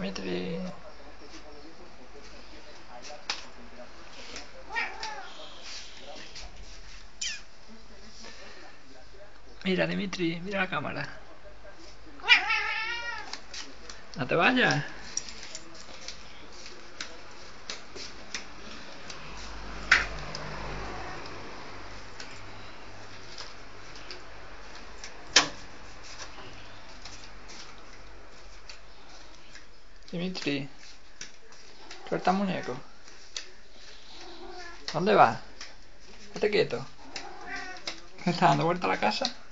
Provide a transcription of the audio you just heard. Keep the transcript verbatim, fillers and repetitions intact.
Dimitri. Mira, Dimitri, mira la cámara. No te vayas. Dimitri, suelta muñeco. ¿Dónde vas? Estate quieto. ¿Me está dando vuelta a la casa?